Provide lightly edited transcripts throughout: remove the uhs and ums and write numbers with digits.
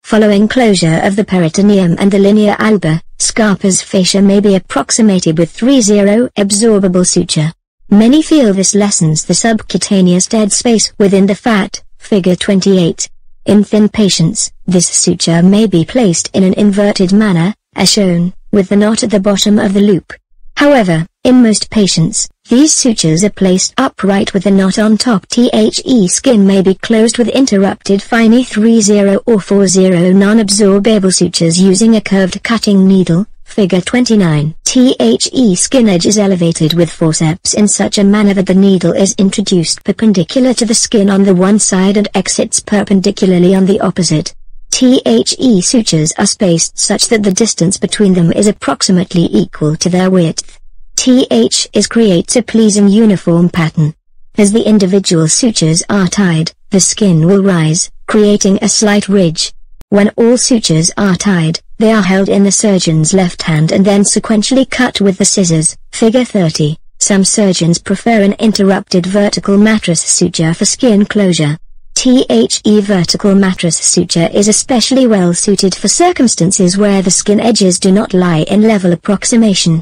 Following closure of the peritoneum and the linea alba, Scarpa's fascia may be approximated with 3/0 absorbable suture. Many feel this lessens the subcutaneous dead space within the fat, figure 28. In thin patients, this suture may be placed in an inverted manner, as shown, with the knot at the bottom of the loop. However, in most patients, these sutures are placed upright with the knot on top. The skin may be closed with interrupted fine 3/0 or 4/0 non-absorbable sutures using a curved cutting needle, figure 29. The skin edge is elevated with forceps in such a manner that the needle is introduced perpendicular to the skin on the one side and exits perpendicularly on the opposite. The sutures are spaced such that the distance between them is approximately equal to their width. Creates a pleasing uniform pattern. As the individual sutures are tied, the skin will rise, creating a slight ridge. When all sutures are tied, they are held in the surgeon's left hand and then sequentially cut with the scissors, figure 30. Some surgeons prefer an interrupted vertical mattress suture for skin closure. The vertical mattress suture is especially well suited for circumstances where the skin edges do not lie in level approximation.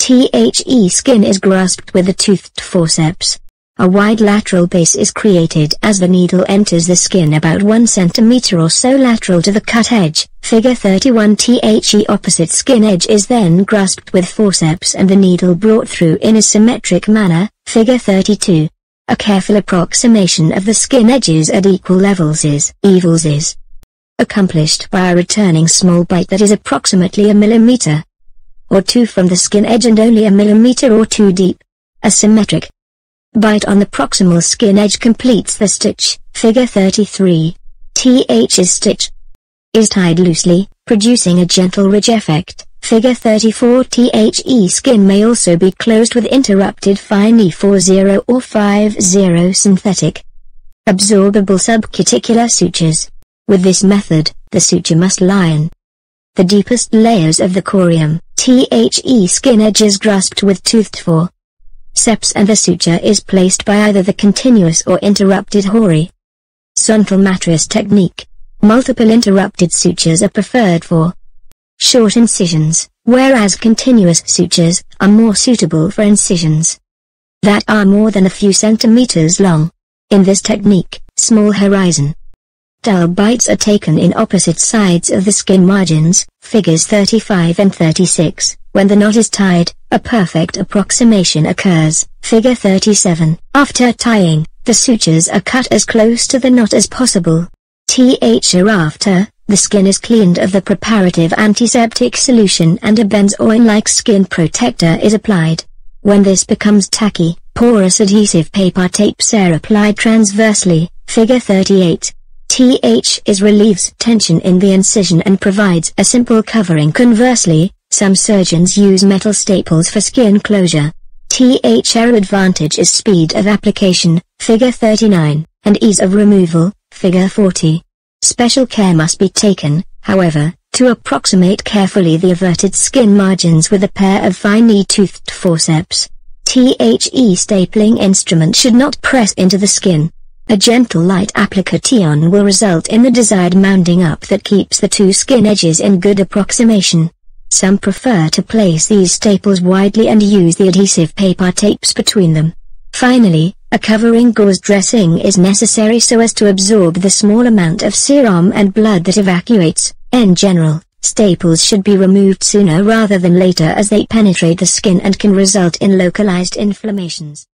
The skin is grasped with a toothed forceps. A wide lateral base is created as the needle enters the skin about 1 cm or so lateral to the cut edge, figure 31. The opposite skin edge is then grasped with forceps and the needle brought through in a symmetric manner, figure 32. A careful approximation of the skin edges at equal levels is accomplished by a returning small bite that is approximately a millimeter or 2 from the skin edge and only a millimeter or 2 deep. A symmetric bite on the proximal skin edge completes the stitch, figure 33. The stitch is tied loosely, producing a gentle ridge effect, figure 34. The skin may also be closed with interrupted fine 4/0 or 5/0 synthetic absorbable subcuticular sutures. With this method, the suture must lie in the deepest layers of the corium. The skin edge is grasped with toothed forceps and the suture is placed by either the continuous or interrupted horizontal mattress technique. Multiple interrupted sutures are preferred for short incisions, whereas continuous sutures are more suitable for incisions that are more than a few centimeters long. In this technique, small horizontal bites are taken in opposite sides of the skin margins, figures 35 and 36. When the knot is tied, a perfect approximation occurs, figure 37. After tying, the sutures are cut as close to the knot as possible. Thereafter, the skin is cleaned of the preparative antiseptic solution and a benzoin-like skin protector is applied. When this becomes tacky, porous adhesive paper tapes are applied transversely, figure 38. Relieves tension in the incision and provides a simple covering. Conversely, some surgeons use metal staples for skin closure. Advantage is speed of application, figure 39, and ease of removal, figure 40. Special care must be taken, however, to approximate carefully the averted skin margins with a pair of finely toothed forceps. The stapling instrument should not press into the skin. A gentle light application will result in the desired mounding up that keeps the two skin edges in good approximation. Some prefer to place these staples widely and use the adhesive paper tapes between them. Finally, a covering gauze dressing is necessary so as to absorb the small amount of serum and blood that evacuates. In general, staples should be removed sooner rather than later as they penetrate the skin and can result in localized inflammations.